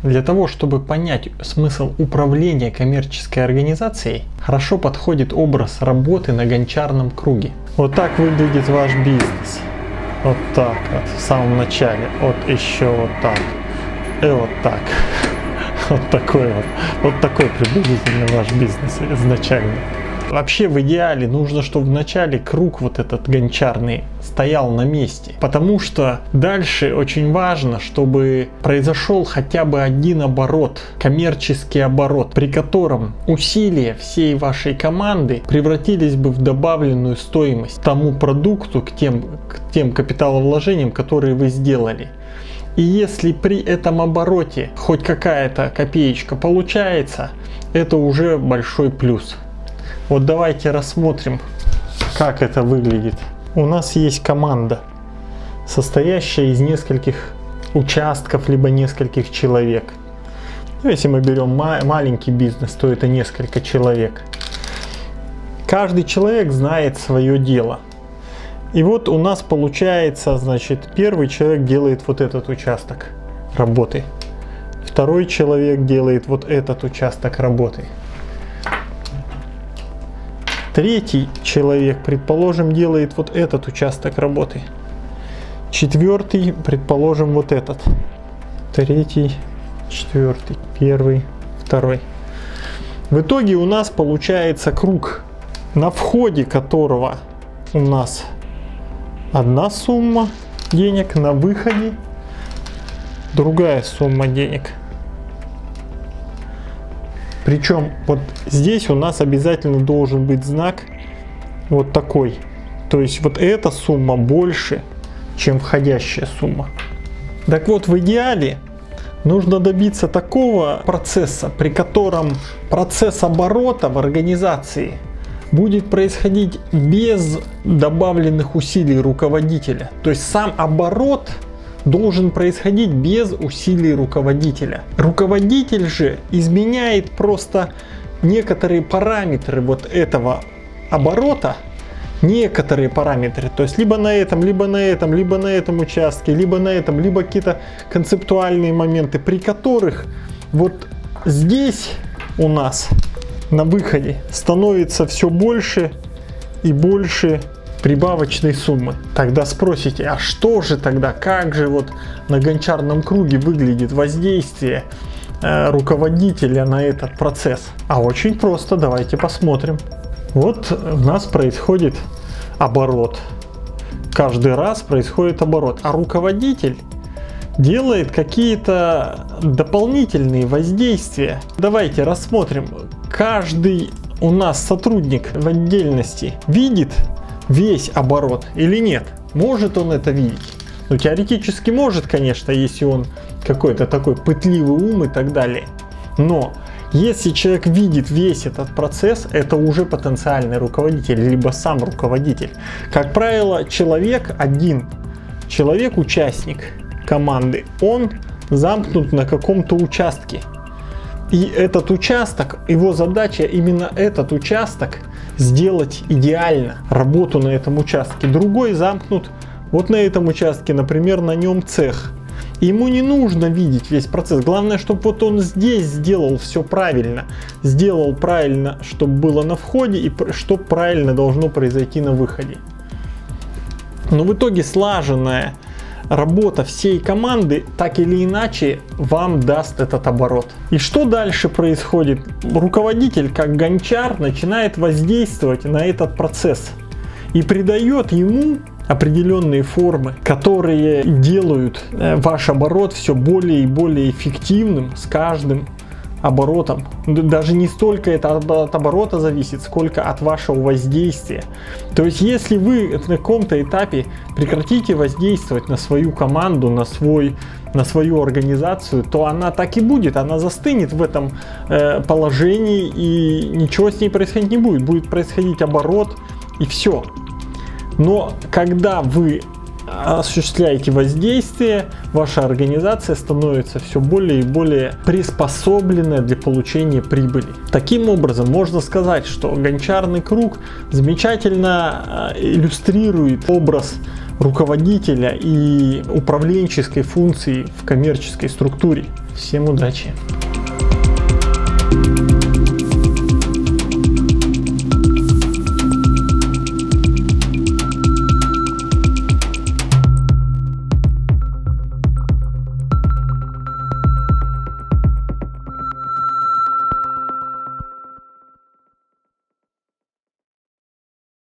Для того, чтобы понять смысл управления коммерческой организацией, хорошо подходит образ работы на гончарном круге. Вот так выглядит ваш бизнес. Вот так вот, в самом начале. Вот еще вот так. И вот так. Вот такой вот. Вот такой приблизительно ваш бизнес изначально. Вообще в идеале нужно, чтобы в начале круг вот этот гончарный стоял на месте. Потому что дальше очень важно, чтобы произошел хотя бы один оборот, коммерческий оборот, при котором усилия всей вашей команды превратились бы в добавленную стоимость тому продукту, к тем капиталовложениям, которые вы сделали. И если при этом обороте хоть какая-то копеечка получается, это уже большой плюс. Вот давайте рассмотрим, как это выглядит. У нас есть команда, состоящая из нескольких участков, либо нескольких человек. Если мы берем маленький бизнес, то это несколько человек. Каждый человек знает свое дело. И вот у нас получается, значит, первый человек делает вот этот участок работы. Второй человек делает вот этот участок работы. Третий человек, предположим, делает вот этот участок работы. Четвертый, предположим, вот этот. Третий, четвертый, первый, второй. В итоге у нас получается круг, на входе которого у нас одна сумма денег, на выходе другая сумма денег. Причем вот здесь у нас обязательно должен быть знак вот такой. То есть вот эта сумма больше, чем входящая сумма. Так вот, в идеале нужно добиться такого процесса, при котором процесс оборота в организации будет происходить без добавленных усилий руководителя. То есть сам оборот должен происходить без усилий руководителя. Руководитель же изменяет просто некоторые параметры вот этого оборота, некоторые параметры, то есть либо на этом, либо на этом, либо на этом участке, либо на этом, либо какие-то концептуальные моменты, при которых вот здесь у нас на выходе становится все больше и больше прибавочной суммы. Тогда спросите, а что же тогда, как же вот на гончарном круге выглядит воздействие руководителя на этот процесс? А очень просто, давайте посмотрим. Вот у нас происходит оборот. Каждый раз происходит оборот, а руководитель делает какие-то дополнительные воздействия. Давайте рассмотрим. Каждый у нас сотрудник в отдельности видит весь оборот или нет? Может он это видеть? Ну, теоретически может, конечно, если он какой-то такой пытливый ум и так далее. Но если человек видит весь этот процесс, это уже потенциальный руководитель, либо сам руководитель. Как правило, один человек, участник команды, он замкнут на каком-то участке. И этот участок, его задача именно этот участок сделать идеально, работу на этом участке. Другой замкнут вот на этом участке, например, на нем цех. Ему не нужно видеть весь процесс. Главное, чтобы вот он здесь сделал все правильно. Сделал правильно, чтобы было на входе, и что правильно должно произойти на выходе. Но в итоге слаженная работа всей команды так или иначе вам даст этот оборот. И что дальше происходит? Руководитель, как гончар, начинает воздействовать на этот процесс и придает ему определенные формы, которые делают ваш оборот все более и более эффективным с каждым оборотом. Даже не столько это от оборота зависит, сколько от вашего воздействия. То есть, если вы на каком-то этапе прекратите воздействовать на свою команду, на свою организацию, то она так и будет, она застынет в этом положении, и ничего с ней происходить не будет. Будет происходить оборот, и все. Но когда вы осуществляете воздействие, ваша организация становится все более и более приспособленной для получения прибыли. Таким образом, можно сказать, что гончарный круг замечательно иллюстрирует образ руководителя и управленческой функции в коммерческой структуре. Всем удачи!